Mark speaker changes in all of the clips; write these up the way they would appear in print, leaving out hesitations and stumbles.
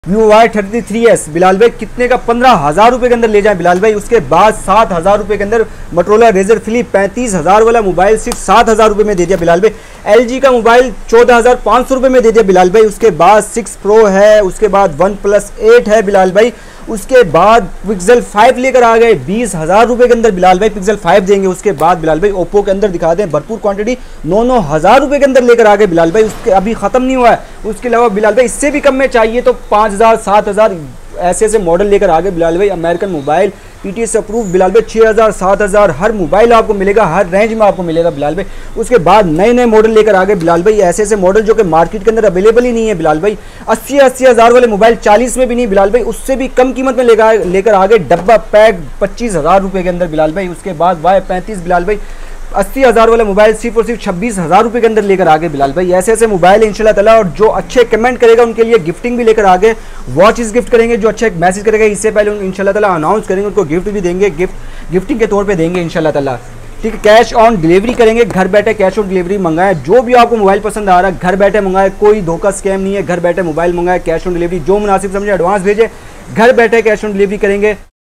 Speaker 1: Vivo Y33s Bilal भाई कितने का 15,000 रुपए के अंदर ले जाएं बिलाल भाई। उसके बाद 7,000 रुपए के अंदर मोटोरोला रेजर फ्लिप 35,000 वाला मोबाइल सिर्फ 7,000 रुपए में दे दिया बिलाल भाई। LG का मोबाइल 14,500 रुपए में दे दिया बिलाल भाई। उसके बाद 6 Pro है, उसके बाद OnePlus 8 है बिलाल भाई। उसके बाद Pixel 5 लेकर आ गए 20,000 रुपए के अंदर बिलाल भाई। Pixel 5 देंगे। उसके बाद बिलाल भाई Oppo के अंदर दिखा दें भरपूर क्वांटिटी 9,000 रुपए के अंदर लेकर आ गए बिलाल भाई। उसके अभी खत्म नहीं हुआ है। उसके अलावा बिलाल भाई इससे भी कम में चाहिए तो 5,000 7,000 ऐसे मॉडल लेकर आ गए बिलाल भाई। American mobile PTS approve Bilal भाई 6,000 7,000 हर मोबाइल आपको मिलेगा, हर रेंज में आपको मिलेगा बिलाल भाई। उसके बाद नए नए मॉडल लेकर आ गए बिलाल भाई। ऐसे मॉडल जो कि मार्केट के अंदर अवेलेबल ही नहीं है बिलाल भाई। 80,000 वाले मोबाइल 40 में भी नहीं बिलाल भाई, उससे भी कम कीमत में लेकर आ गए डब्बा पैक 25,000 रुपए के अंदर बिलाल भाई। उसके बाद Y35 बिलाल भाई 80,000 वाले मोबाइल सिर्फ और सिर्फ 26,000 रुपए के अंदर लेकर आ गए बिलाल भाई। ऐसे मोबाइल इंशाल्लाह ताला, और जो अच्छे कमेंट करेगा उनके लिए गिफ्टिंग भी लेकर आ गए। वॉचेस गिफ्ट करेंगे, जो अच्छा मैसेज करेगा इससे पहले इंशाल्लाह ताला अनाउंस करेंगे, उनको गिफ्ट भी देंगे, गिफ्टिंग के तौर पे देंगे इंशाल्लाह ताला। ठीक है, कैश ऑन डिलीवरी करेंगे, घर बैठे कैश ऑन डिलीवरी मंगाएं। जो भी आपको मोबाइल पसंद आ रहा है घर बैठे मंगाए, कोई धोखा स्कैम नहीं है। घर बैठे मोबाइल मंगाए, कैश ऑन डिलीवरी, जो मुनासिब समझे एडवांस भेजे, घर बैठे कैश ऑन डिलीवरी करेंगे।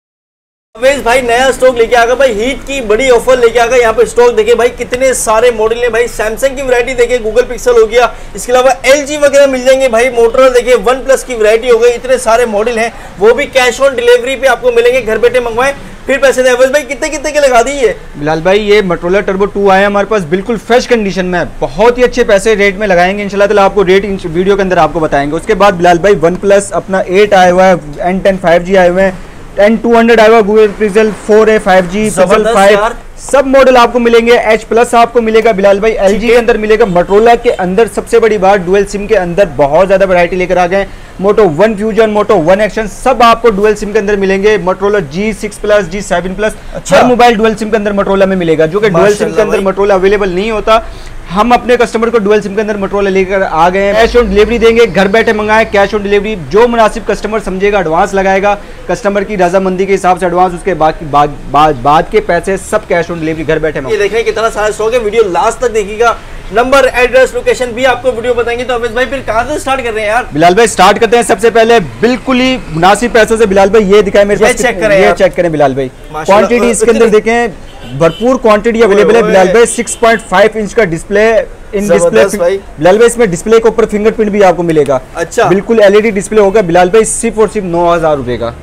Speaker 2: अवेज भाई नया स्टॉक लेके आ गया भाई, हीट की बड़ी ऑफर लेके आ गया। यहाँ पे स्टॉक देखिए भाई कितने सारे मॉडल है भाई। सैमसंग की वैरायटी देखिए, गूगल पिक्सल हो गया, इसके अलावा LG वगैरह मिल जाएंगे भाई। मोटोरोला देखिए, OnePlus की वैरायटी हो गई, इतने सारे मॉडल हैं, वो भी कैश ऑन डिलीवरी पे आपको मिलेंगे। घर बैठे मंगवाएं फिर पैसे दें। अवेज भाई कितने कितने के लगा दी है
Speaker 1: बिलाल भाई? ये मोटोरोला टर्बो 2 आया हमारे पास बिल्कुल फ्रेश कंडीशन में, बहुत ही अच्छे पैसे रेट में लगाएंगे इंशाल्लाह ताला। आपको रेट वीडियो के अंदर आपको बताएंगे। उसके बाद बिलाल भाई OnePlus अपना 8 आया हुआ है, N10 5G आए हुए हैं, N200 आया हुआ, Google pixel 4a 5G Pixel 5 सब मॉडल आपको मिलेंगे। H+ आपको मिलेगा बिलाल भाई। LG के अंदर मिलेगा। मोटोरोला के अंदर सबसे बड़ी बात डुअल सिम के अंदर बहुत ज्यादा वैरायटी लेकर आ गए। Moto one fusion, Moto one action सब आपको डुअल सिम के अंदर मिलेंगे। मोटोरोला G6+, G7+, हर मोबाइल डुअल सिम के अंदर मोटोरोला में मिलेगा, जो कि डुअल सिम के अंदर मोटोरोला अवेलेबल नहीं होता। हम अपने कस्टमर को डुअल सिम के अंदर मोटोरोला लेकर आ गए हैं। कैश ऑन डिलीवरी देंगे, घर बैठे मंगाएं कैश ऑन डिलीवरी। जो मुनासिब कस्टमर समझेगा एडवांस लगाएगा, कस्टमर की रजामंदी के हिसाब से एडवांस, उसके बाद के पैसे सब कैश ऑन डिलीवरी घर बैठे।
Speaker 2: ये देखें कितना सारा स्टॉक है, वीडियो लास्ट तक देखिएगा। नंबर, एड्रेस, लोकेशन भी आपको वीडियो बताएंगे। तो अवेज भाई फिर कहां से स्टार्ट कर रहे हैं यार?
Speaker 1: बिलाल भाई स्टार्ट करते हैं सबसे पहले बिल्कुल ही मुनासिब पैसों से बिलाल भाई। ये दिखाएं मेरे पास, ये चेक करें बिलाल भाई। क्वांटिटी इसके अंदर देखें, भरपूर क्वांटिटी अवेलेबल है बिलाल भाई। 6.5 इंच का डिस्प्ले इन डिस्प्ले बिलाल भाई। इसमें डिस्प्ले के ऊपर फिंगरप्रिंट भी आपको मिलेगा।
Speaker 2: अच्छा,
Speaker 1: बिल्कुल LED डिस्प्ले होगा बिलाल भाई। सिर्फ और सिर्फ 9,000 रुपए का,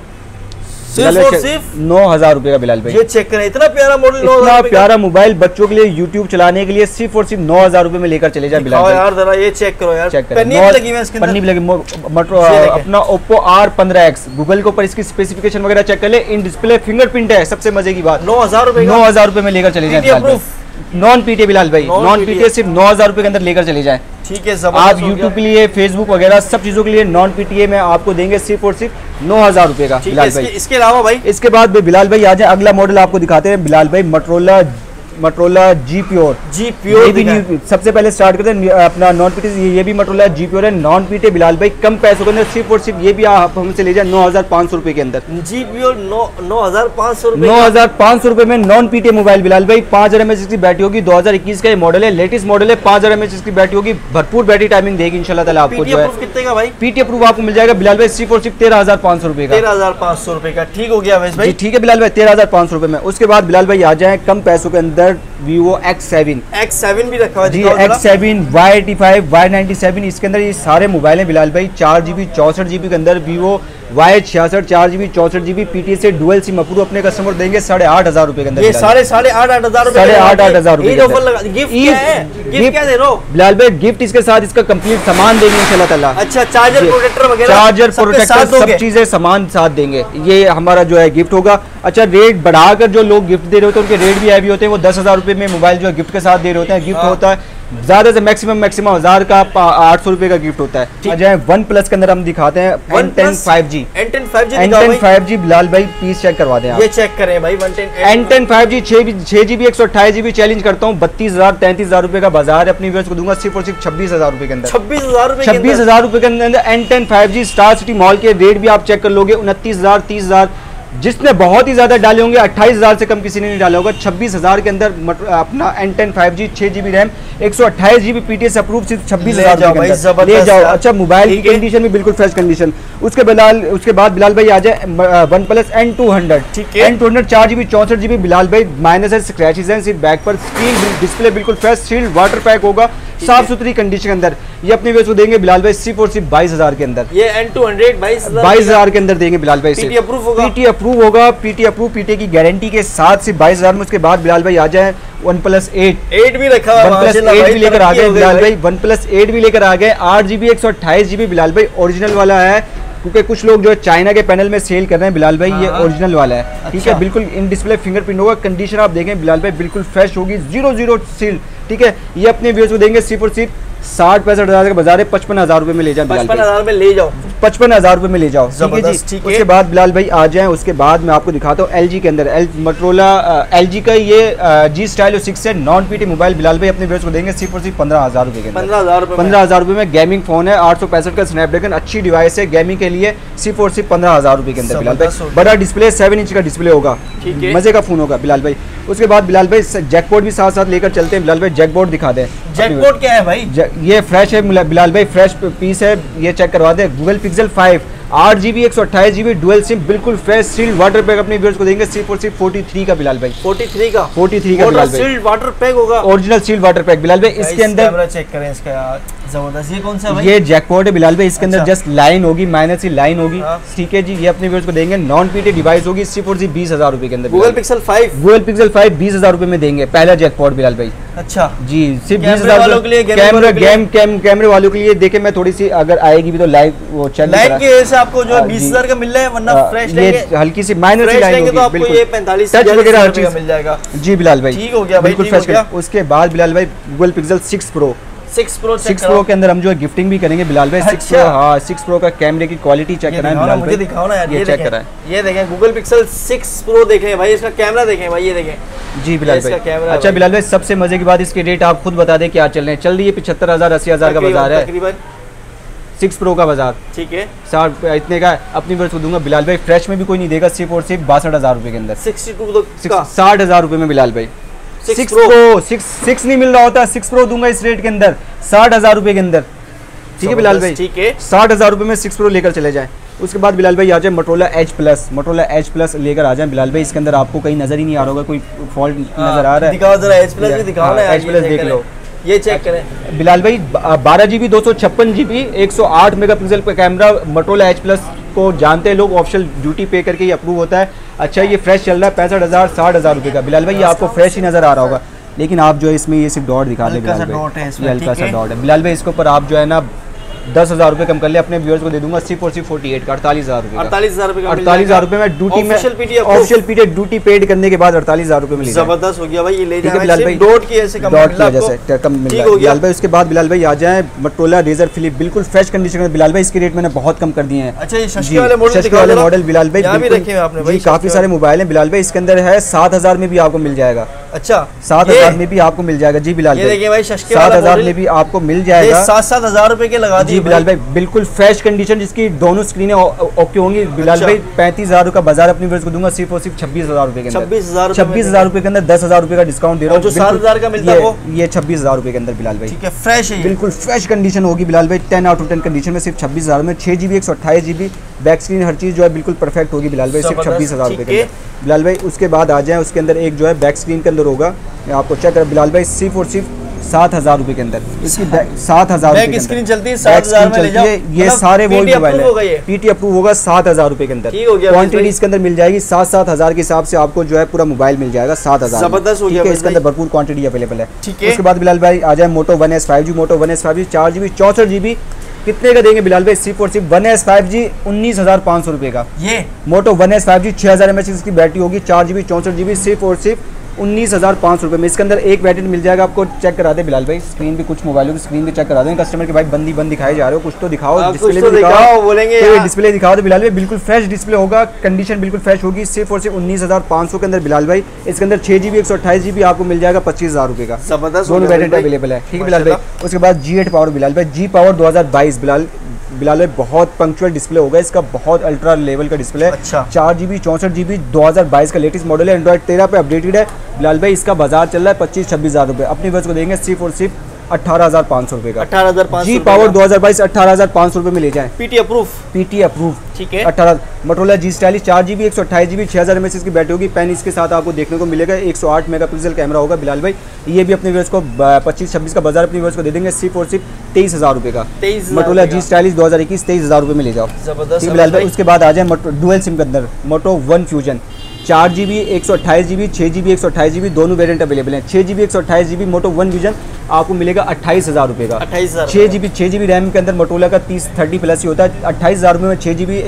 Speaker 2: सिर्फ
Speaker 1: 9,000 रुपए का बिलाल भाई।
Speaker 2: ये चेक करें, इतना प्यारा मॉडल,
Speaker 1: इतना प्यारा मोबाइल बच्चों के लिए YouTube चलाने के लिए सिर्फ और सिर्फ 9,000 रुपए में लेकर चले जाए बिलाल भाई।
Speaker 2: यार जरा ये चेक करो यार,
Speaker 1: चेक
Speaker 2: पन्नी भी लगी है इसके अंदर,
Speaker 1: पन्नी भी लगी। अपना Oppo R15X गूगल के ऊपर इसकी स्पेसिफिकेशन वगैरह चेक कर ले। इन डिस्प्ले फिंगरप्रिंट है। सबसे मजे की बात
Speaker 2: 9,000 रुपए,
Speaker 1: 9,000 रुपए में लेकर चले जाए। नॉन पीटे बिलाल भाई, नॉन पीटे सिर्फ 9,000 रुपए के अंदर लेकर चले जाएं।
Speaker 2: ठीक है,
Speaker 1: आप YouTube के लिए, Facebook वगैरह सब चीजों के लिए नॉन पीटीए में आपको देंगे सिर्फ और सिर्फ 9,000 रुपए का बिलाल भाई।
Speaker 2: इसके अलावा भाई,
Speaker 1: इसके बाद बिलाल भाई आ जाए, अगला मॉडल आपको दिखाते हैं बिलाल भाई। मोटोरोला G Pure भी सबसे पहले स्टार्ट करते हैं अपना नॉन पीटे। ये भी मोटोरोला G Pure है, नॉन पीटे बिलाल भाई। कम पैसों के अंदर सिर्फ और सिर्फ ये भी आप हमसे ले जाए 9,500 रुपए के अंदर।
Speaker 2: G Pure 9,500 रुपए,
Speaker 1: 9,500 रुपए में नॉन पीटे मोबाइल बिलाल भाई। 5000 mAh की बैटरी होगी, 2021 का ये मॉडल है, लेटेस्ट मॉडल है। 5000 mAh की बैटरी होगी, भरपूर बैटरी टाइमिंग देगी इंशाल्लाह ताला आपको। जो है
Speaker 2: कितने का भाई?
Speaker 1: पीटी अप्रूव आपको मिल जाएगा बिलाल भाई सिर्फ और सिर्फ 13,500 रुपए का।
Speaker 2: 13,500 रुपए का, ठीक हो गया भाई।
Speaker 1: ठीक है बिलाल भाई, 13,500 रुपए में। उसके बाद बिलाल भाई आ जाए कम पैसों के अंदर Vivo
Speaker 2: X7 भी रखा हुआ
Speaker 1: जी। X7, Y85, Y97 इसके अंदर ये सारे मोबाइल हैं बिलाल भाई। 4GB 64GB के अंदर Vivo Y66 4GB 64GB PTS से डुअल सिम अप्रूव अपने कस्टमर देंगे 8,500 रुपए के अंदर।
Speaker 2: ये साढ़े 8,500 रुपए,
Speaker 1: 8,500 रुपए
Speaker 2: गिफ्ट क्या दे रहे हो
Speaker 1: बिलाल भाई? गिफ्ट इसके साथ इसका कंप्लीट सामान देंगे इंशाल्लाह ताला।
Speaker 2: अच्छा, चार्जर प्रोटेक्टर वगैरह,
Speaker 1: चार्जर प्रोटेक्टर सब चीजें सामान साथ देंगे। ये हमारा जो है गिफ्ट होगा। अच्छा, रेट बढ़ाकर जो लोग गिफ्ट दे रहे होते हैं उनके रेट भी हैवी होते हैं। वो 10,000 रुपए में मोबाइल जो है गिफ्ट के साथ दे रहे होते हैं। गिफ्ट होता है ज्यादा से मैक्सिमम 1000 का 800 रुपए का गिफ्ट होता है। OnePlus के अंदर हम दिखाते हैं N10 5G बिलाल भाई। पीस चेक करवा दें आप,
Speaker 2: ये चेक करें भाई।
Speaker 1: N10 5G 6GB 128GB challenge करता हूँ। 32,000 33,000 रुपए का बाजार अपनी व्यूअर्स को दूंगा सिर्फ और सिर्फ 26,000 रुपए के अंदर। 26,000 रुपए के अंदर N10 5G Star City Mall के रेट भी आप चेक कर लोगे 29,000 30,000 जिसने बहुत ही ज्यादा डाले होंगे, 28,000 से कम किसी ने नहीं डाला होगा। 26,000 के अंदर अपना N10 5G 6GB RAM 128GB PTS approve सिर्फ 26,000 ले जाओ। अच्छा, मोबाइल की कंडीशन भी बिल्कुल फ्रेश कंडीशन। उसके बाद बिलाल भाई आ जाए OnePlus N200। N200 4GB 64GB Bilal भाई, माइनस है स्क्रैचेस हैं सिर्फ बैक पर, स्क्रीन डिस्प्ले बिल्कुल फ्रेश, सील्ड वाटर पैक होगा, साफ सुथरी कंडीशन के अंदर। ये अपने व्यू को देंगे बिलाल भाई सिर्फ और सिर्फ 22,000 के अंदर।
Speaker 2: ये N200
Speaker 1: 22,000 के अंदर देंगे बिलाल भाई।
Speaker 2: पीटी अप्रूव होगा,
Speaker 1: पीटी अप्रूव होगा, पीटी अप्रूव, पीटी की गारंटी के साथ सिर्फ 22,000 में। उसके बाद बिलाल भाई आ जाए OnePlus 8
Speaker 2: भी रखा है,
Speaker 1: OnePlus 8 भी लेकर आ गए बिलाल भाई। OnePlus 8 भी लेकर आ गए, 8GB 128GB बिलाल भाई, ओरिजिनल वाला है, क्योंकि कुछ लोग जो चाइना के पैनल में सेल कर रहे हैं बिलाल भाई, ये ओरिजिनल वाला है। ठीक है, बिल्कुल इन डिस्प्ले फिंगरप्रिंट होगा, कंडीशन आप देखें बिलाल भाई बिल्कुल फ्रेश होगी, 0 सील। ठीक है, ये अपने व्यूअर्स को देंगे सिर्फ और सिर्फ 60-65,000 का बाजार है, 55,000 रुपए में ले जाओ।
Speaker 2: 55,000 में ले जाओ,
Speaker 1: 55,000 रुपए में ले जाओ। ठीक है जी। उसके बाद बिलाल भाई आ जाएं, उसके बाद मैं आपको दिखाता हूँ LG के अंदर मोटोरोला LG का ये G Stylo 6 है, नॉन पीटी मोबाइल बिलाल भाई अपने व्यूअर्स को देंगे सिर्फ और सिर्फ 15,000 रुपए के अंदर। 15,000 रुपए में गेमिंग फोन है, 865 का स्नैपड्रैगन, अच्छी डिवाइस है गेमिंग के लिए, सिर्फ और सिर्फ 15,000 रुपए के अंदर बिलाल भाई। बड़ा डिस्प्ले 7 इंच का डिस्प्ले होगा, मजे का फोन होगा बिलाल भाई। उसके बाद बिलाल भाई जैकपॉट भी साथ साथ लेकर चलते हैं बिलाल भाई, जैकपॉट दिखा दें।
Speaker 2: जैकपॉट क्या है भाई?
Speaker 1: ये फ्रेश है बिलाल भाई, फ्रेश पीस है, ये चेक करवा दे। Google Pixel 5 8GB 128GB dual sim, बिल्कुल फ्रेश, सील्ड वाटर पैक अपने व्यूअर्स को देंगे सिर्फ और सिर्फ 43 का बिलाल भाई। 43 का बिलाल भाई,
Speaker 2: सील्ड वाटर पैक होगा,
Speaker 1: original sealed water pack Bilal भाई। इसके अंदर
Speaker 2: कैमरा चेक करें इसका यार, जबरदस्त। ये कौन सा भाई?
Speaker 1: ये जैकपॉट है बिलाल भाई, इसके अंदर जस्ट लाइन होगी, माइनस ही लाइन होगी। ठीक है जी, ये अपने व्यूअर्स को देंगे, नॉन पीटी डिवाइस होगी, सिर्फ और सिर्फ 20,000 रुपए के अंदर।
Speaker 2: गूगल पिक्सल 5
Speaker 1: 20,000 रुपए में देंगे, पहला जैकपॉट बिलाल भाई।
Speaker 2: अच्छा
Speaker 1: जी, सिर्फ 20,000 वालों के लिए, कैमरे वालों के लिए। देखे मैं थोड़ी सी अगर आएगी भी तो लाइव वो चल
Speaker 2: लाइन की वजह से आपको जो 20,000 का मिल रहा है, वरना फ्रेश लेंगे
Speaker 1: हल्की सी माइनर सी लाइन होगी,
Speaker 2: तो आपको ये 45
Speaker 1: टच वगैरह हर चीज
Speaker 2: मिल जाएगा।
Speaker 1: जी बिलाल भाई,
Speaker 2: ठीक हो गया भाई,
Speaker 1: बिल्कुल फ्रेश। उसके बाद बिलाल भाई गूगल पिक्सल 6 Pro के अंदर हम जो है गिफ्टिंग भी करेंगे बिलाल भाई। 6 Pro, हाँ 6 Pro का कैमरे की क्वालिटी चेक कराएं बिलाल भाई,
Speaker 2: मुझे दिखाओ ना यार,
Speaker 1: ये चेक कराएं।
Speaker 2: ये देखें गूगल पिक्सल 6 Pro देखें भाई, इसका कैमरा देखें भाई, ये देखें
Speaker 1: जी बिलाल भाई। अच्छा बिलाल भाई, सबसे मजे की बात इसके रेट आप खुद बता दें क्या चल रहे हैं। चल रही है 75,000 80,000 का बाजार है तकरीबन 6 Pro का बाजार। ठीक है, 60 इतने का अपनी वर्ष को दूंगा बिलाल भाई। फ्रेश में भी कोई नहीं देगा, सिर्फ और सिर्फ 62,000 रुपए के अंदर, 60,000 रुपए में बिलाल भाई। 6 Pro 6 नहीं मिल रहा होता, 6 Pro दूंगा इस रेट के अंदर 60,000 रुपए के अंदर। ठीक है बिलाल भाई, ठीक है, 60,000 रुपए में 6 Pro लेकर चले जाएं। उसके बाद बिलाल भाई आ जाए मोटोरोला Edge Plus लेकर आ जाए बिलाल भाई। इसके अंदर आपको कहीं नजर ही नहीं आ रहा होगा, कोई फॉल्ट नजर आ रहा है? दिखाओ जरा Edge Plus भी दिखाओ ना, Edge Plus देख लो, ये चेक करें बिलाल भाई। 12GB 256GB 108 मेगापिक्सल का कैमरा मोटोरोला Edge Plus को जानते हैं लोग, ऑप्शनल ड्यूटी पे करके ये अप्रूव होता है। अच्छा, ये फ्रेश चल रहा है 65,000 60,000 रुपए का बिलाल भाई। ये आपको फ्रेश ही नजर आ रहा होगा, लेकिन आप जो है इसमें ये सिर्फ डॉट दिखा दे बिलाल भाई, ये हल्का सा डॉट है बिलाल भाई। इसके ऊपर आप जो है ना 10,000 रुपए कम कर ले, अपने व्यूअर्स को दे दूंगा सिर्फ और सिर्फ 48 का 48,000 रुपए, 48,000 रुपए में ड्यूटी में ऑफिशियल पीटी ड्यूटी पेड करने के बाद 48,000 रुपए में। जबरदस्त हो गया भाई, ये ले जाए बिलाल भाई, डॉट की ऐसे कम मिल रहा है बिलाल भाई। उसके बाद बिलाल भाई आ जाए मोटोरोला रेजर फ्लिप, बिल्कुल फ्रेश कंडीशन में बिलाल भाई। इसके रेट मैंने बहुत कम कर दिए हैं। अच्छा, ये सस्ते वाले मॉडल बिलाल भाई काफी सारे मोबाइल है बिलाल भाई। इसके अंदर है 7,000 में भी आपको मिल जाएगा। अच्छा, 7,000 में भी आपको मिल जाएगा जी बिलाल भाई, 7,000 में भी आपको मिल जाएगा। 7,000 रुपए के लगा जी बिलाल भाई, बिल्कुल फ्रेश कंडीशन, जिसकी दोनों स्क्रीनें ओके होंगी बिलाल भाई। 35,000 का बाजार अपनी व्यूअर्स को दूंगा सिर्फ और सिर्फ 26,000 रुपए के अंदर। 26,000 रुपए के अंदर 10,000 रुपए का डिस्काउंट दे रहा हूँ। 7,000 का मिलता है ये 26,000 रुपए के अंदर बिलाल भाई। ठीक है, फ्रेश है, बिल्कुल फ्रेश कंडीशन होगी बिलाल भाई। 10 आउट ऑफ 10 कंडीशन में सिर्फ 26,000 में 6GB 128GB बैक स्क्रीन, हर चीज जो है बिल्कुल परफेक्ट होगी बिलाल भाई, सिर्फ 26,000 रुपए के अंदर बिलाल भाई। उसके बाद आ जाए, उसके अंदर एक जो है बैक स्क्रीन के अंदर होगा, मैं आपको चेक कर बिलाल भाई, सिर्फ और सिर्फ 7,000 रुपए के अंदर इसकी 7,000 रुपए स्क्रीन चलती है, 7,000 में ले जाओ। ये सारे वो मोबाइल है, पीटी अप्रूव होगा 7,000 रुपए के अंदर। क्वांटिटी इसके अंदर मिल जाएगी 7,000 के हिसाब से आपको जो है पूरा मोबाइल मिल जाएगा 7,000। जबरदस्त हो गया, इसके अंदर भरपूर क्वांटिटी अवेलेबल है। उसके बाद बिलाल भाई आ जाए मोटो 1S 5G, मोटो 1S 5G 4GB 64GB कितने का देंगे बिलाल भाई? सिर्फ और सिर्फ 1S 5G 19,500 रुपए का। ये मोटो 1S 5G 6000 mAh की बैटरी होगी, 4GB 64GB सिर्फ और सिर्फ 19,500 रुपए में। इसके अंदर एक वेरिएंट मिल जाएगा आपको। चेक करा दे बिलाल भाई, स्क्रीन भी कुछ मोबाइलों की स्क्रीन भी चेक करा दें कस्टमर के भाई, बंदी बंद दिखाए जा रहे हो, कुछ तो दिखाओ, डिस्प्ले भी दिखाओ, बोलेंगे तो डिस्प्ले दिखाओ तो बिलाल भाई बिल्कुल फ्रेश डिस्प्ले होगा, कंडीशन बिल्कुल फ्रेश होगी। सिर्फ और सिर्फ 19,500 के अंदर बिलाल भाई। इसके अंदर 6GB 128GB आपको मिल जाएगा 25,000 रुपए का। जबरदस्त, दोनों वेरिएंट अवेलेबल है। ठीक है बिलाल भाई। उसके बाद G8 पावर बिलाल भाई, G पावर 2022 बिलाल बिलाल भाई बहुत पंक्चुअल डिस्प्ले होगा इसका, बहुत अल्ट्रा लेवल का डिस्प्ले है।
Speaker 2: अच्छा।
Speaker 1: 4GB 64GB 2022 का लेटेस्ट मॉडल है, एंड्रॉइड 13 पे अपडेटेड है। बिलाल भाई इसका बाजार चल रहा है 25-26 हज़ार रुपये, अपनी वर्ष को देंगे सिर्फ और सिर्फ 18,500 रुपये का।
Speaker 2: 18,500
Speaker 1: जी पावर 2022 18,500 रुपये में ले जाएं।
Speaker 2: पीटी अप्रूव,
Speaker 1: पीटी अप्रूव,
Speaker 2: ठीक है।
Speaker 1: 18 Motorola G stylish 4GB 128GB 6000 mAh की बैटरी होगी। पेन इसके साथ आपको देखने को मिलेगा, 108 मेगापिक्सल कैमरा होगा। बिलाल भाई ये भी अपने व्यूअर्स को 25-26 का बाजार अपने व्यूअर्स को दे देंगे सिर्फ और सिर्फ 23,000 रुपये का। मोटोरोला जी स्टाइलिश 2021 23,000 रुपये में ले जाओ।
Speaker 2: जबरदस्त
Speaker 1: बिलाल भाई उसके बाद आ जाए डुअल सिम के अंदर मोटो one fusion 4GB 128GB 6GB 128GB दोनों वेरिएंट अवेलेबल हैं। 6GB 128GB मोटो वन फ्यूजन आपको मिलेगा 28,000 रुपये का।
Speaker 2: 28,000
Speaker 1: 6GB रैम के अंदर मोटोरोला का 30 प्लस ही होता है। 28,000 रुपये में 6GB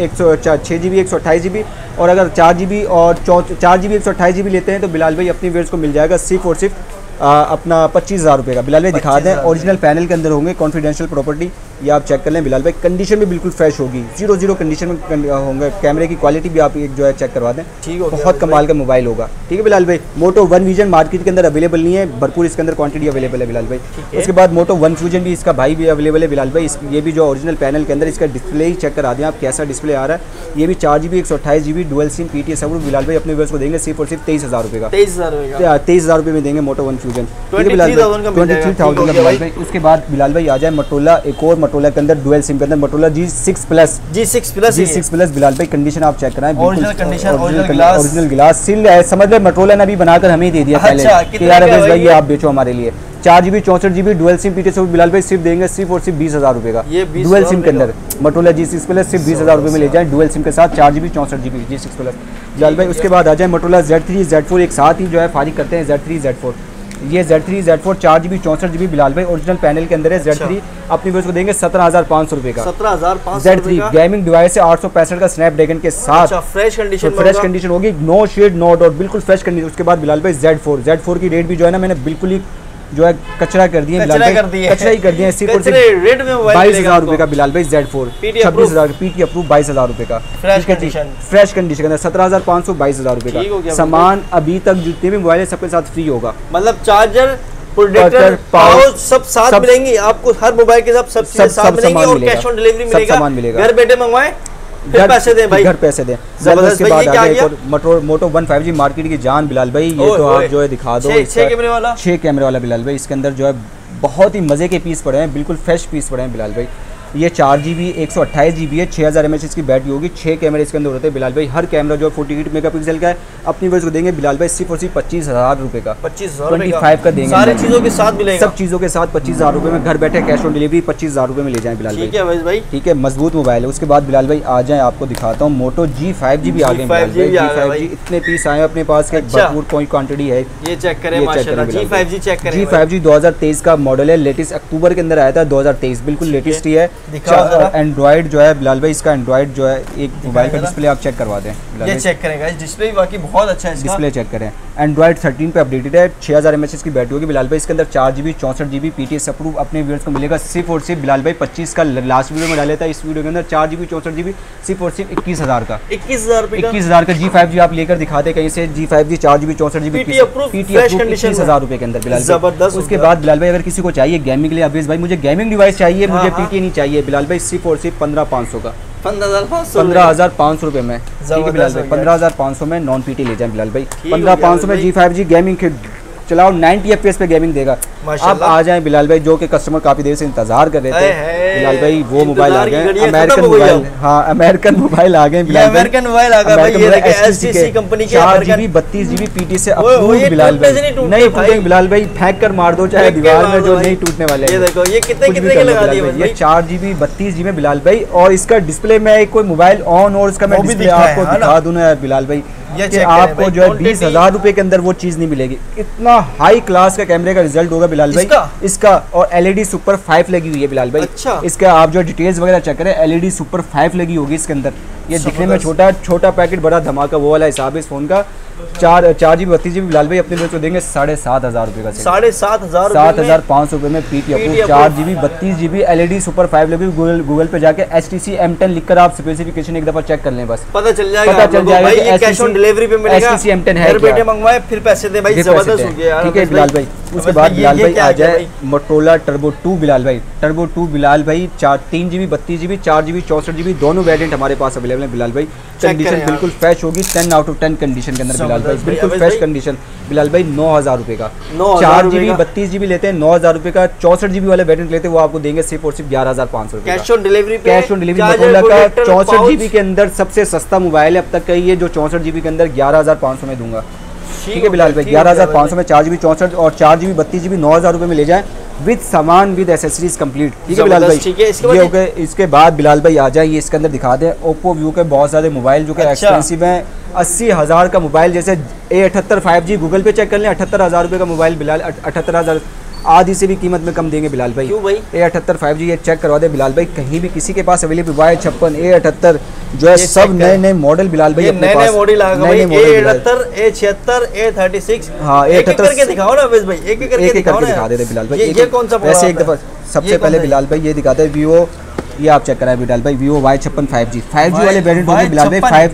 Speaker 1: 128GB और अगर 4GB और 4GB 128GB लेते हैं तो बिलाल भाई अपनी वेयर्स को मिल जाएगा सिर्फ और सिर्फ अपना 25,000 रुपये का। बिलाल भाई दिखा दें, ओरिजिनल पैनल के अंदर होंगे, कॉन्फिडेंशियल प्रॉपर्टी ये आप चेक कर लें। बिलाल भाई कंडीशन भी बिल्कुल फ्रेश होगी, 0 कंडीशन में होंगे। कैमरे की क्वालिटी भी आप एक जो है चेक करवा दें,
Speaker 2: ठीक हो,
Speaker 1: बहुत कमाल का मोबाइल होगा। ठीक है बिलाल भाई, मोटो वन विजन मार्केट के अंदर अवेलेबल नहीं है, भरपूर इसके अंदर क्वांटिटी अवेलेबल है बिलाल भाई। उसके बाद मोटो वन फ्यूजन भी इसका भाई भी अवेलेबल है बिलाल भाई। ये भी जो ओरिजिनल पैनल के अंदर इसका डिस्प्ले ही चेक करा दें आप, कैसा डिस्प्ले आ रहा है। ये भी 4GB 128GB dual sim PTS सब बिलाल भाई अपने व्यूअर्स को देंगे सिर्फ और सिर्फ 23,000 रुपये का। 23,000 रुपये में देंगे मोटो वन फ्यूजन, 23,000 का बिलाल भाई। उसके बाद बिलाल भाई आ जाए मोटोरोला, एक और मोटोरोला के अंदर डुअल सिम के अंदर मोटोरोला G6 प्लस बिलाल भाई कंडीशन आप चेक कराएं,
Speaker 2: original condition,
Speaker 1: original glass seal है, समझ ले मोटोरोला ने अभी बनाकर हमें ही दे दिया पहले कि यार अवेश भाई ये आप बेचो हमारे लिए। 4GB 64GB dual sim PTS Bilal भाई सिर्फ देंगे सिर्फ और सिर्फ 20,000 रुपये का। डुअल सिम के अंदर मोटोरोला G6 प्लस सिर्फ 20,000 रुपये में ले जाए डुअल सिम के साथ 4GB 64GB G6 plus Bilal भाई। उसके बाद आ जाए मोटोरोला Z3 Z4 एक साथ ही जो है फारिग करते हैं Z3 Z4। ये Z3 Z4 4GB 64GB Bilal भाई ओरिजिनल पैनल के अंदर है। Z3 अपनी व्यूअर्स को देंगे 17,500 रुपये का।
Speaker 2: 17,500
Speaker 1: Z3 गेमिंग डिवाइस है 865 का स्नैपड्रैगन के साथ।
Speaker 2: फ्रेश कंडीशन
Speaker 1: होगी, नो शेड नो डॉट, बिल्कुल फ्रेश कंडीशन। उसके बाद बिलाल भाई Z4 की रेट भी जो है ना मैंने बिल्कुल ही जो है कचरा कर दिए, कचरा ही कर दिए। सिर्फ 22,000 रुपये का बिलाल भाई Z4 26,000 PT अप्रूव 22,000 रुपये का फ्रेश कंडीशन 17,500 22,000 रुपये का। सामान अभी तक जितने भी मोबाइल है सबके साथ फ्री होगा,
Speaker 2: मतलब चार्जर प्रोटेक्टर पाउच सब साथ मिलेंगी आपको, हर मोबाइल के साथ सब चीजें साथ मिलेंगी और कैश ऑन डिलीवरी मिलेगा। घर बैठे मंगवाएं फिर पैसे दें भाई,
Speaker 1: घर पैसे दें। उसके बाद आ गया मोटो वन 5G मार्केट की जान बिलाल भाई। ये तो आप जो है दिखा दो, 6 कैमरे वाला बिलाल भाई। इसके अंदर जो है बहुत ही मजे के पीस पड़े हैं, बिल्कुल फ्रेश पीस पड़े हैं बिलाल भाई। ये 4GB 128GB है, 6000 mAh इसकी बैटरी होगी, 6 कैमरे इसके अंदर होते हैं बिलाल भाई। हर कैमरा जो है 48 मेगापिक्सल का है। अपनी वर्ष को देंगे बिलाल भाई सिर्फ और सिर्फ 25,000 रुपये का, 25 का देंगे।
Speaker 2: सारी चीज़ों के साथ मिलेगा,
Speaker 1: सब चीज़ों के साथ 25,000 रुपये में घर बैठे कैश ऑन डिलीवरी 25,000 रुपये में ले जाएं बिलाल
Speaker 2: भाई।
Speaker 1: ठीक है, मजबूत मोबाइल है। उसके बाद बिलाल भाई आ जाए, आपको दिखाता हूँ मोटो G5G भी आ गए बिलाल भाई। G5G इतने पीस आए अपने पास के, भरपूर कोई क्वांटिटी है।
Speaker 2: ये चेक करें
Speaker 1: G5G 2023 का मॉडल है, लेटेस्ट अक्टूबर के अंदर आया था 2023, बिल्कुल लेटेस्ट ही है। एंड्रॉइड जो है बिलाल भाई, इसका एंड्रॉइड जो है एक मोबाइल का डिस्प्ले आप चेक करवा दें,
Speaker 2: ये चेक करेंगे डिस्प्ले बाकी बहुत अच्छा है।
Speaker 1: डिस्प्ले चेक करें, एंड्रॉइड 13 पे अपडेटेड है, 6000 mAh की बैटरी होगी बिलाल भाई। इसके अंदर 4GB 64GB PTS अप्रूव अपने व्यूअर्स को मिलेगा सिर्फ और सिर्फ बिलाल भाई 25 का। लास्ट वीडियो में डाले था, इस वीडियो के अंदर 4GB 64GB सिर्फ और सिर्फ 21,000 का। 21,000 का G5G आप लेकर दिखाते कहीं से। G5G 4GB 64GB PT approve 21,000 रुपये के अंदर बिलाल भाई। उसके बाद बिलाल भाई अगर किसी को चाहिए गेमिंग के लिए, अवेश भाई मुझे गेमिंग डिवाइस चाहिए, मुझे PT नहीं चाहिए बिलाल भाई, सिर्फ और सिर्फ 15,500 का, 15,500 रुपये में। ठीक है बिलाल भाई, 15,500 में नॉन PT ले जाए बिलाल भाई। 15,500 में G5G गेमिंग चलाओ, 90 FPS पे गेमिंग देगा। आप आ जाएं बिलाल भाई, जो कि कस्टमर काफी देर से इंतजार कर रहे थे बिलाल भाई, वो मोबाइल आ गए, अमेरिकन मोबाइल। हाँ, अमेरिकन मोबाइल आ गए बिलाल भाई,
Speaker 2: अमेरिकन मोबाइल आ गया भाई। ये देखिए HTC कंपनी के
Speaker 1: 4GB 32GB PT से अप्रूव बिलाल भाई। नहीं टूटेंगे बिलाल भाई, फेंक कर मार दो चाहे दीवार में, जो नहीं टूटने वाले।
Speaker 2: ये देखो ये कितने के लगा दिए भाई।
Speaker 1: ये 4GB 32GB बिलाल भाई, और इसका डिस्प्ले में कोई मोबाइल ऑन और इसका मैं डिस्प्ले आपको दिखा दूं ना बिलाल भाई, कि आपको जो है 20,000 रुपये के अंदर वो चीज़ नहीं मिलेगी। इतना हाई क्लास का कैमरे का रिजल्ट होगा बिलाल भाई इसका। और LED सुपर 5 लगी हुई है बिलाल भाई।
Speaker 2: अच्छा।
Speaker 1: इसका आप जो डिटेल्स वगैरह चेक करें, LED सुपर 5 लगी होगी इसके अंदर। ये दिखने में छोटा पैकेट बड़ा धमाका, वो वाला हिसाब है इस फोन का। 4GB 32GB बिलाल भाई अपने को देंगे 7,500 रुपये का। 7,500 रुपये में PT approve 4GB 32GB LED super 5 लगी। गूगल पे जाके HTC M10 लिखकर आप स्पेसिफिकेशन एक दफा चेक कर लें, बस
Speaker 2: पता चल जाएगा। कैश ऑन डिलीवरी पे मिलेगा,
Speaker 1: HTC M10 है,
Speaker 2: घर बैठे मंगवाए फिर पैसे दे भाई, जबरदस्त हो गया।
Speaker 1: ठीक है बिलाल भाई, उसके बाद बिलाल भाई आ जाए मोटरोला टर्बो 2 बिलाल भाई, टर्बो 2 बिलाल भाई 3 GB 32 GB 4 GB 64 GB दोनों वेरिएंट हमारे पास अवेलेबल है बिलाल भाई। कंडीशन बिल्कुल फ्रेश होगी, 10 आउट ऑफ 10 कंडीशन के अंदर बिलाल भाई, बिल्कुल फ्रेश कंडीशन बिलाल भाई। 9,000 रुपये का 4 GB 32 GB लेते हैं 9,000 रुपये का, 64 GB वाले वेरिएंट लेते हैं वो आपको देंगे सिर्फ और सिर्फ 11,500 रुपये।
Speaker 2: कैश ऑन डिलीवरी
Speaker 1: मोटरोला का 64 GB के अंदर सबसे सस्ता मोबाइल है अब तक का ये, जो 64 GB के अंदर 11,500 में दूंगा। ठीक है बिलाल भाई, 11,500 में 4 GB 64 और 4 GB 32 GB 9,000 रुपये में ले जाएं विद सामान विद एसेसरीज कंप्लीट। ठीक है बिलाल भाई, ये हो गए। इसके बाद बिलाल भाई आ जाए, ये इसके अंदर दिखा दें ओप्पो वीवो के बहुत सारे मोबाइल जो कि एक्सपेंसिव हैं। 80,000 का मोबाइल जैसे A78 5G गूगल पे चेक कर लें, 78,000 रुपये का मोबाइल बिलाल, 78,000 आधी से भी कीमत में कम देंगे बिलाल भाई।
Speaker 2: क्यों भाई?
Speaker 1: A78 5G ये चेक करवा दे बिलाल भाई, कहीं भी किसी के पास अवेलेबल Y56 A78 जो है सब नए नए मॉडल बिलाल भाई अपने पास,
Speaker 2: मॉडल आ गए A78 A76 A36। हाँ A78 करके दिखाओ ना भाई, एक एक करके दिखा दे बिलाल भाई। ये कौन सा वैसे एक दफा
Speaker 1: सबसे पहले बिलाल भाई ये दिखाते हैं वीवो, ये आप चेक कराएं बिलाल भाई, वीवो Y56 5G 5G वाले वेरिएंट होंगे बिलाल भाई,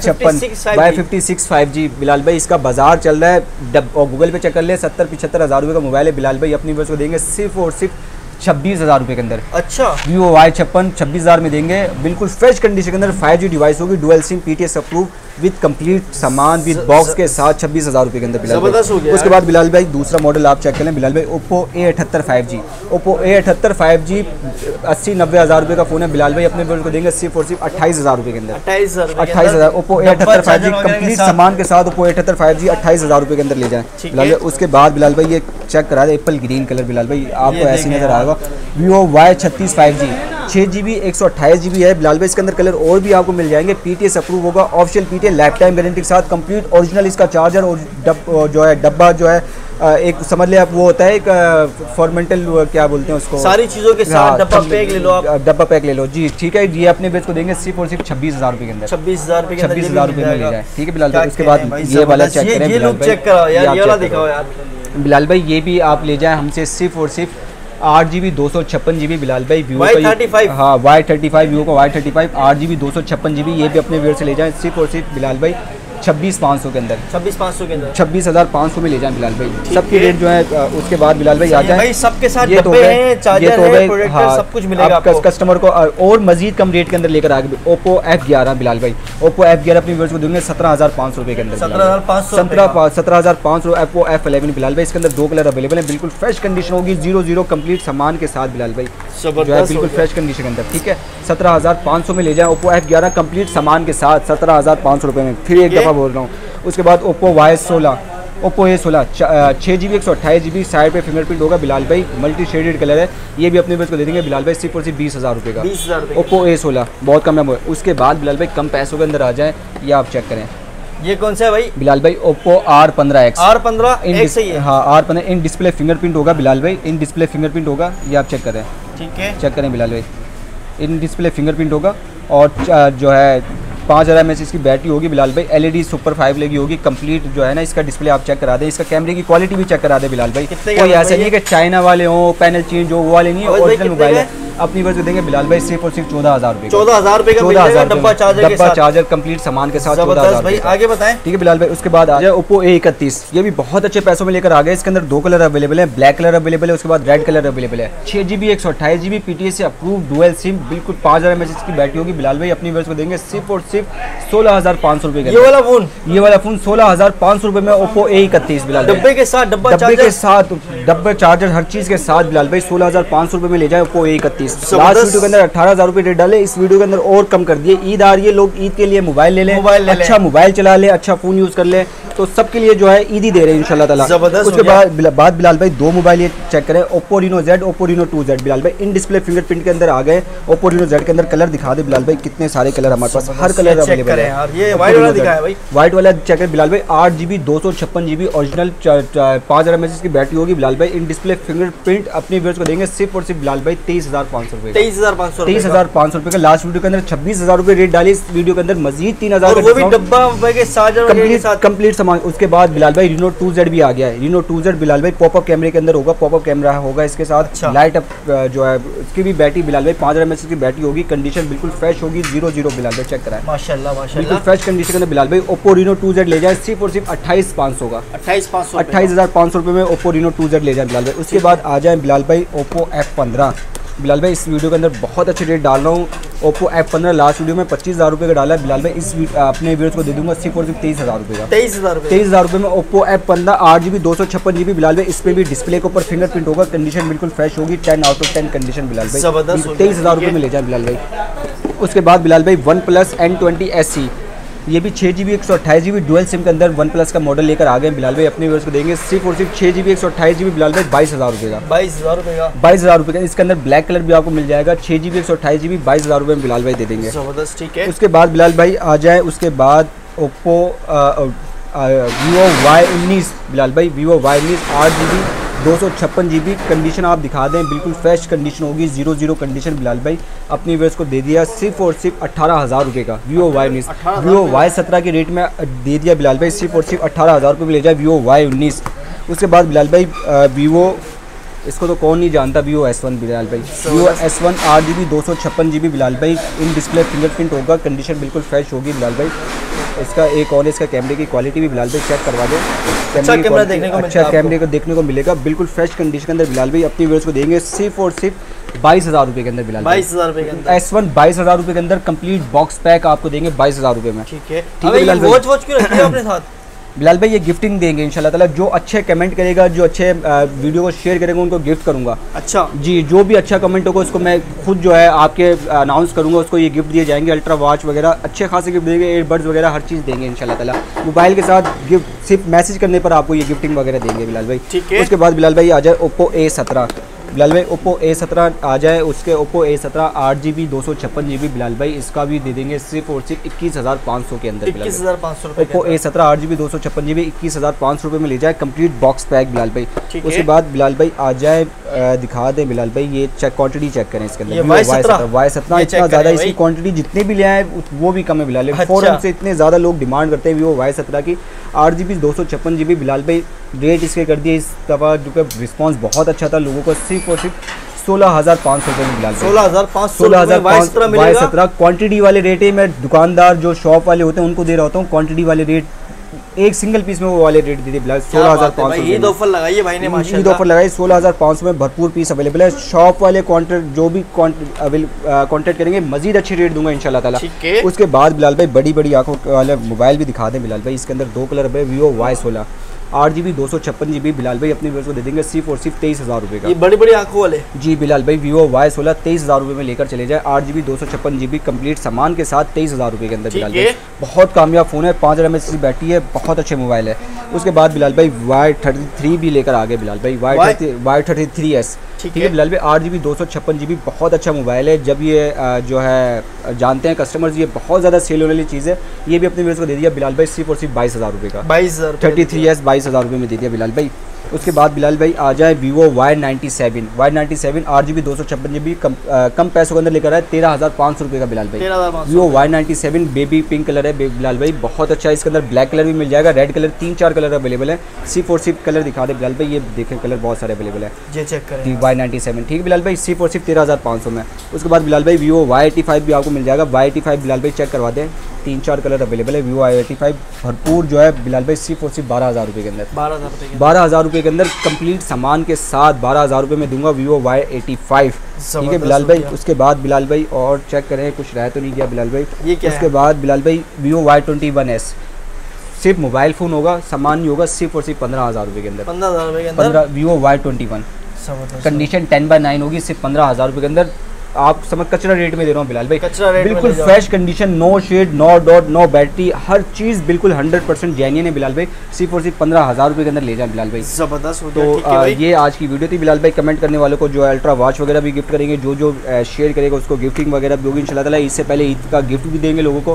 Speaker 1: Y56 Y56 5G बिलाल भाई। इसका बाजार चल रहा है और गूगल पे चेक कर ले 70-75 हज़ार रुपये का मोबाइल है बिलाल भाई। अपनी वर्ष को देंगे सिर्फ और सिर्फ 26,000 रुपये के अंदर।
Speaker 2: अच्छा,
Speaker 1: वीवो Y56 26,000 में देंगे, बिल्कुल फ्रेश कंडीशन के अंदर 5G डिवाइस होगी, dual sim PTS approve with complete सामान विद बॉक्स के साथ 26,000 रुपये के अंदर बिलाल भाई। उसके बाद बिलाल भाई दूसरा मॉडल आप चेक करें बिलाल भाई, Oppo A78 5G। Oppo A78 5G 80-90 हज़ार रुपये का फ़ोन है बिलाल भाई, अपने बिल को देंगे सिर्फ और सिर्फ 28,000 रुपये के अंदर। 28,000 ओप्पो A78 5G कंप्लीट सामान के साथ ओप्पो A78 5G 28,000 रुपये के अंदर ले जाएँ बिलाल भाई। उसके बाद बिलाल भाई ये चेक करा दे एप्पल ग्रीन कलर बिलाल भाई, आपको ऐसे नजर आएगा। Vivo Y36 5G 6 GB 128 GB है बिलाल भाई, इसके अंदर कलर और भी आपको मिल जाएंगे, PTS अप्रूव होगा, official PTS life time guarantee के साथ कंप्लीट ओरिजिनल इसका चार्जर और जो है डब्बा जो है एक समझ ले आप वो होता है एक फॉर्मेंटल क्या बोलते हैं उसको,
Speaker 2: सारी चीज़ों के साथ डब्बा पैक ले लो आप,
Speaker 1: डब्बा पैक ले लो जी। ठीक है, ये अपने बेच को देंगे सिर्फ और सिर्फ 26,000 रुपये के अंदर,
Speaker 2: 26,000 रुपये में ले जाए।
Speaker 1: ठीक है बिलाल भाई। उसके बाद ये वाला चेक करें बिलाल भाई, बिलाल भाई ये भी आप ले जाएं हमसे सिर्फ और सिर्फ 8 GB 256 GB बिलाल भाई। वीवो
Speaker 2: Y35
Speaker 1: हाँ Y35 वीवो का Y35 8 GB 256 GB ये भी अपने व्यूअर से ले जाएं सिर्फ और सिर्फ बिलाल भाई 26,500 के अंदर,
Speaker 2: 26,500 के अंदर
Speaker 1: 26,500 में ले जाएं बिलाल भाई। सबकी रेट जो है उसके बाद बिलाल भाई आ जाए
Speaker 2: सबके साथ डब्बे हैं, चार्जर है, प्रोटेक्टर सब कुछ मिलेगा आपको।
Speaker 1: कस्टमर को और मजीद कम रेट के अंदर लेकर आगे ओप्पो F11 बिलाल भाई, ओप्पो F11 अपनी व्यूअर्स को देंगे 17,500 रुपये के अंदर, 17,500 ओप्पो F11 बिलाल भाई। इसके अंदर 2 कलर अवेलेबल है, बिल्कुल फ्रेश कंडीशन होगी, 0 कंप्लीट सामान के साथ बिलाल भाई, जो है बिल्कुल फ्रेश कंडीशन के अंदर। ठीक है, 17,500 में ले जाए ओप्पो F11 कंप्लीट सामान के साथ 17,500 रुपये में, फिर एक दफ़ा बोल रहा हूँ। उसके बाद Oppo Y16 Oppo A16 6 GB 128 GB side पे फिंगरप्रिंट होगा बिलाल भाई, मल्टी शेडेड कलर है, ये भी अपने बस को दे देंगे बिलाल भाई सिर्फ और सिर्फ 20,000 रुपये का।
Speaker 2: 20,000
Speaker 1: ओप्पो A16 बहुत कम है। उसके बाद बिलाल भाई कम पैसों के अंदर आ जाए, ये आप चेक करें,
Speaker 2: ये कौन सा है भाई
Speaker 1: बिलाल भाई? Oppo R15X।
Speaker 2: R15X सही है,
Speaker 1: हाँ R15 इन डिस्प्ले फिंगरप्रिंट होगा बिलाल भाई, इन डिस्प्ले फिंगरप्रिंट होगा, ये आप चेक करें।
Speaker 2: ठीक है,
Speaker 1: चेक करें बिलाल भाई, इन डिस्प्ले फिंगरप्रिंट होगा और जो है 5000 mAh इसकी बैटरी होगी बिलाल भाई, LED सुपर 5 लगी होगी कंप्लीट जो है ना। इसका डिस्प्ले आप चेक करा दें, इसका कैमरे की क्वालिटी भी चेक करा दे बिलाल भाई, कोई ऐसा नहीं है कि चाइना वाले हो पैनल चेंज हो, वो वाले नहीं है, ओरिजिनल मोबाइल है। अपनी वर्ष देंगे बिलाल भाई सिर्फ और सिर्फ 14,000 रुपये,
Speaker 2: 14,000 रुपये का मिलेगा डब्बा चार्जर
Speaker 1: कंप्लीट सामान के साथ।
Speaker 2: जबरदस्त भाई, आगे बताएं।
Speaker 1: ठीक है बिलाल भाई। उसके बाद आ जाए ओप्पो A31, ये भी बहुत अच्छे पैसों में लेकर आ गए। इसके अंदर 2 कलर अवेलेबल है, ब्लैक कलर अवेलेबल है, उसके बाद रेड कलर अवेलेबल है। 6 GB 128 GB PTS से अप्रूव डुअल सिम, बिल्कुल 5000 mAh की बैटरी होगी बिलाल भाई। अपनी वर्ष को देंगे सिर्फ और सिर्फ 16,500 रुपये का। ये वाला फोन 16,500 रुपये में ओप्पो A31 बिलाल भाई,
Speaker 2: डब्बे के साथ डब्बा
Speaker 1: चार्जर हर चीज के साथ बिलाल भाई 16,500 रुपये में ले जाए ओप्पो A31। लास्ट वीडियो के अंदर 18,000 रुपये रेट डाले, इस वीडियो के अंदर और कम कर दिए। ईद आ रही है, लोग ईद के लिए मोबाइल ले लें, अच्छा मोबाइल चला ले, अच्छा फोन यूज कर ले, तो सबके लिए जो है ईद ही दे रहे हैं इंशाल्लाह ताला। उसके बाद बिलाल भाई 2 मोबाइल ये चेक करें, Oppo Reno Z, Oppo Reno 2Z Bilal भाई। इन डिस्प्ले फिंगरप्रिंट के अंदर आ गए। ओप्पो Reno Z के अंदर कलर दिखा दे बिलाल भाई, कितने सारे कलर हमारे पास, हर कलर अवेलेबल है।
Speaker 2: ये व्हाइट वाला दिखाया भाई,
Speaker 1: व्हाइट वाला चेक करें बिलाल भाई, 8 GB 256 GB ओरिजिनल 5000 mAh की बैटरी होगी बिलाल भाई। इन डिस्प्ले फिंगरप्रिंट अपने व्यूअर्स को देंगे सिर्फ और सिर्फ बिलाल भाई 23,500 23,500 रुपये,
Speaker 2: 23,500
Speaker 1: रुपये का लास्ट वीडियो के अंदर 26,000 रुपये रेट डाली। इस वीडियो के अंदर मजीद 3,000
Speaker 2: वो भी डब्बा के चार्जर
Speaker 1: कंप्लीट सामान। उसके बाद बिलाल भाई Reno 2Z भी आ गया है। Reno 2Z बिलाल भाई पॉपअप कैमरे के अंदर होगा, पॉपअप कैमरा होगा इसके साथ। लाइट अप जो है उसकी भी बैटरी बिलाल भाई 5000 mAh की बैटरी होगी। कंडीशन बिल्कुल फ्रेश होगी, 0 बिलाल भाई चेक कराएं,
Speaker 2: माशाल्लाह
Speaker 1: बिल्कुल फ्रेश कंडीशन के अंदर बिलाल भाई Oppo Reno 2Z ले जाए सिर्फ और सिर्फ 28,500 का, 28,500 रुपये में Oppo Reno 2Z ले जाए बिलाल भाई। उसके बाद आ जाए बिलाल भाई Oppo F15। बिलाल भाई इस वीडियो के अंदर बहुत अच्छे रेट डाल रहा हूँ। Oppo F15 लास्ट वीडियो में 25,000 रुपये का डाला है बिलाल भाई। इस अपने व्यूअर्स को दे दूंगा सिर्फ और सिर्फ 23,000 रुपये का, 23,000 रुपये में Oppo F15 8GB 256GB Bilal भाई। इस पर भी डिस्प्ले के ऊपर फिंगरप्रिंट होगा, कंडीशन बिल्कुल फ्रेश होगी, 10 आउट ऑफ 10 कंडीशन बिलाल भाई, 23,000 रुपये में ले जाए बिलाल भाई। उसके बाद बिलाल भाई OnePlus N20 SE, ये भी 6GB 128GB डुअल सिम के अंदर OnePlus का मॉडल लेकर आ गए बिलाल भाई। अपने व्यूअर्स को देंगे सिर्फ और सिर्फ 6GB 128GB बिलाल भाई 22,000 रुपये का, 22,000 रुपये का। इसके अंदर ब्लैक कलर भी आपको मिल जाएगा, 6GB 128GB 22,000 रुपये में बिलाल भाई दे देंगे।
Speaker 2: जबरदस्त, ठीक है।
Speaker 1: उसके बाद बिलाल भाई आ जाए, उसके बाद Oppo Vivo Y19 बिलाल भाई, Vivo Y19 8GB 256GB condition आप दिखा दें, बिल्कुल फ्रेश कंडीशन होगी, 0 कंडीशन बिलाल भाई। अपनी व्यूअर्स को दे दिया सिर्फ और सिर्फ 18,000 रुपये का Vivo Y19। Vivo Y17 के रेट में दे दिया बिलाल भाई, सिर्फ और सिर्फ 18,000 रुपये में ले जाए Vivo Y19। उसके बाद बिलाल भाई Vivo, इसको तो कौन नहीं जानता, Vivo S1 बिलाल भाई, Vivo S1 8GB 256GB Bilal भाई। इन डिस्प्ले फिंगरप्रिंट होगा, कंडीशन बिल्कुल फ्रेश होगी बिलाल भाई। इसका एक और इसका कैमरे की क्वालिटी भी बिलाल भाई चेक करवा दे,
Speaker 2: अच्छा कैमरा देखने को
Speaker 1: देखने को मिलेगा, बिल्कुल फ्रेश कंडीशन के अंदर बिलाल भाई। अपनी व्यूअर्स को देंगे सिर्फ और सिर्फ 22,000 रुपये के अंदर बिलाल,
Speaker 2: 22,000 रुपये के अंदर
Speaker 1: S1 22,000 रुपये के अंदर कंप्लीट बॉक्स पैक आपको देंगे 22,000 रुपये में।
Speaker 2: ठीक है बिलाल भाई। वॉच क्यों रखी है अपने साथ
Speaker 1: बिलाल भाई? ये गिफ्टिंग देंगे इंशाल्लाह ताला, जो अच्छे कमेंट करेगा, जो अच्छे वीडियो को शेयर करेगा उनको गिफ्ट करूंगा।
Speaker 2: अच्छा
Speaker 1: जी, जो भी अच्छा कमेंट होगा उसको मैं खुद जो है आपके अनाउंस करूंगा, उसको ये गिफ्ट दिए जाएंगे। अल्ट्रा वॉच वगैरह अच्छे खासे गिफ्ट देंगे, एयरबड्स वगैरह हर चीज़ देंगे इंशाल्लाह ताला। मोबाइल के साथ गिफ्ट सिर्फ मैसेज करने पर आपको ये गिफ्टिंग वगैरह देंगे बिलाल भाई।
Speaker 2: ठीक है।
Speaker 1: उसके बाद बिलाल भाई आ जाए Oppo A17 बिलाल भाई, Oppo A17 आ जाए। उसके Oppo A17 8GB 256GB Bilal भाई, इसका भी दे देंगे सिर्फ और सिर्फ 21,500 के अंदर।
Speaker 2: 21,500 रुपये
Speaker 1: Oppo A17 8GB 256GB 21,500 रुपये में ले जाए कंप्लीट बॉक्स पैक बिलाल भाई। उसके बाद बिलाल भाई आ जाए, दिखा दें बिलाल भाई, ये चेक क्वांटिटी चेक करें इसके अंदर, Y17 इतना ज़्यादा, इसकी क्वांटिटी जितने भी ले आए वो भी कम है बिलाल भाई। फ़ौरन से इतने ज़्यादा लोग डिमांड करते हैं Vivo Y17 की 8GB 256GB बिलाल भाई। रेट इसके कर दिए इस दफ़ा, जो कि रिस्पॉन्स बहुत अच्छा था लोगों को, सिर्फ और सिर्फ 16,500 रुपये में बिलाल भाई।
Speaker 2: 16,500
Speaker 1: Y17 क्वांटिटी वाले रेट है। मैं दुकानदार जो शॉप वाले होते हैं उनको दे रहा होता हूँ क्वांटिटी वाले रेट, एक सिंगल पीस में वो वाले रेट दे दिए बिलाल। 16,500
Speaker 2: ईद ऑफर लगाई है भाई ने, माशाल्लाह
Speaker 1: ईद ऑफर लगाई। 16,500 में भरपूर पीस अवेलेबल है। शॉप वाले कॉन्टेक्ट जो भी कॉन्टेक्ट करेंगे मजीद अच्छे रेट दूंगा इंशाल्लाह ताला। उसके बाद बिलाल भाई बड़ी आंखों वाले मोबाइल भी दिखा दें बिलाल भाई। इसके अंदर 2 कलर है, Vivo Y16 8GB 256GB Bilal भाई। अपने व्यूअर्स को दे देंगे सिर्फ और सिर्फ 23,000 रुपये का।
Speaker 2: ये बड़ी आंखों वाले
Speaker 1: जी बिलाल भाई, Vivo Y16 23,000 रुपये में लेकर चले जाए। 8GB 256GB कंप्लीट सामान के साथ 23,000 रुपये के अंदर बिलाल भाई। बहुत कामयाब फ़ोन है, 5000 mAh की बैटरी है, बहुत अच्छे मोबाइल है। उसके बाद बिलाल भाई Y33 भी लेकर आ गए बिलाल भाई, Y33s। ठीक है बिलाल भाई, 8GB 256GB बहुत अच्छा मोबाइल है। जब ये जो है जानते हैं कस्टमर्स, ये बहुत ज़्यादा सेल होने वाली चीज़ है। ये भी अपने व्यूअर्स को दे दिया बिलाल भाई सिर्फ और सिर्फ 22,000 रुपये का, 33s 22,000 रुपये में दे दिया बिलाल भाई। उसके बाद बिलाल भाई आ जाए Vivo Y97 8GB 256GB कम पैसों के अंदर लेकर आए 13,500 रुपये का बिलाल भाई। Vivo Y97 baby pink colour है बिलाल भाई, बहुत अच्छा है। इसके अंदर ब्लैक कलर भी मिल जाएगा, रेड कलर, 3-4 कलर अवेलेबल है। सिर्फ और सिर्फ कलर दिखा दे बिलाल भाई, ये देखें कलर बहुत सारे अवेलेबल है,
Speaker 2: ये चेक करें।
Speaker 1: Y97 ठीक है बिलाल भाई, सिर्फ और सिर्फ 13,500 में। उसके बाद बिलाल भाई Vivo Y85 भी आपको मिल जाएगा। Y85 बिलाल भाई चेक करवा दें, 3-4 कलर अवेलेबल है। Vivo Y85 भरपूर जो है बिलाल भाई, सिर्फ और सिर्फ 12,000 रुपये के अंदर, 12,000 रुपये के अंदर कंप्लीट सामान के साथ 12,000 रुपये में दूंगा Vivo Y85 ठीक है बिलाल भाई। उसके बाद बिलाल भाई और चेक करें कुछ रह तो नहीं गया बिलाल भाई।
Speaker 2: ये क्या
Speaker 1: उसके बाद बिलाल भाई Vivo Y21s सिर्फ मोबाइल फ़ोन होगा, सामान नहीं होगा, सिर्फ और सिर्फ 15,000 रुपये के अंदर,
Speaker 2: 15,000 रुपये के अंदर
Speaker 1: Vivo Y21 कंडीशन 10/9 होगी, सिर्फ 15,000 रुपये के अंदर। आप समझ कचरा रेट में दे रहा हूँ बिलाल भाई,
Speaker 2: कचरा रेट
Speaker 1: बिल्कुल fresh condition, no shade, no dot, no battery, हर चीज़ बिल्कुल 100% जेन्युइन है बिलाल भाई। सिर्फ और सिर्फ 15,000 रुपये के अंदर ले जाए बिलाल भाई।
Speaker 2: जबरदस्त।
Speaker 1: तो ये आज की वीडियो थी बिलाल भाई। कमेंट करने वालों को जो है अल्ट्रा वॉच वगैरह भी गिफ्ट करेंगे, जो शेयर करेगा उसको गिफ्टिंग वगैरह भी होगी इंशाल्लाह ताला। इससे पहले ईद का गिफ्ट भी देंगे लोगों को।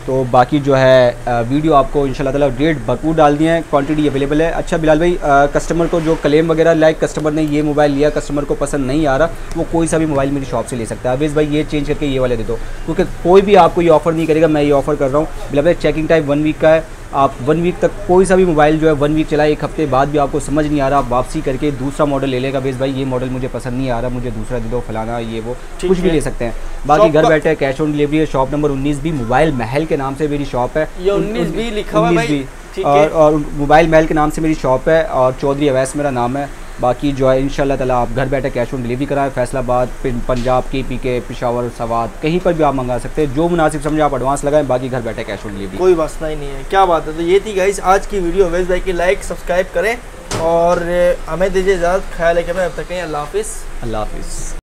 Speaker 1: तो बाकी जो है वीडियो आपको इंशाल्लाह ताला रेट भरपूर डाल दिए हैं, क्वांटिटी अवेलेबल है। अच्छा बिलाल भाई, कस्टमर को जो क्लेम वगैरह लाइक कस्टमर ने ये मोबाइल लिया, कस्टमर को पसंद नहीं आ रहा, वो कोई सा भी मोबाइल मेरी शॉप से ले सकता है। अवेज भाई ये चेंज करके ये वाले दे दो, क्योंकि कोई भी आपको ये ऑफ़र नहीं करेगा, मैं ये ऑफ़र कर रहा हूँ। बिलाल भाई चेकिंग टाइम 1 वीक का है, आप 1 वीक तक कोई सा भी मोबाइल जो है 1 वीक चलाए, 1 हफ्ते बाद भी आपको समझ नहीं आ रहा, आप वापसी करके दूसरा मॉडल ले लेगा। बेस भाई ये मॉडल मुझे पसंद नहीं आ रहा, मुझे दूसरा दे दो, फलाना ये वो कुछ भी ले सकते हैं। बाकी घर बैठे कैश ऑन डिलीवरी है। शॉप नंबर 19 भी मोबाइल महल के नाम से मेरी शॉप है,
Speaker 2: ये 19 भी लिखा हुआ है भाई,
Speaker 1: और मोबाइल महल के नाम से मेरी शॉप है, और चौधरी अवैस मेरा नाम है। बाकी जो है इंशाल्लाह ताला आप घर बैठे कैश ऑन डिलीवरी कराएं, फैसलाबाद, पंजाब, KPK, पेशावर, सवात, कहीं पर भी आप मंगा सकते हैं, जो मुनासिब समझे आप एडवांस लगाएं, बाकी घर बैठे कैश ऑन डिलीवरी,
Speaker 2: कोई मसला ही नहीं है। क्या बात है। तो ये थी गाइस आज की वीडियो। अवैस भाई की लाइक सब्सक्राइब करें और हमें दीजिए इजाज़त। ख्याल है कि मैं अब तक अल्लाह हाफिज़।
Speaker 1: अल्लाह हाफिज़।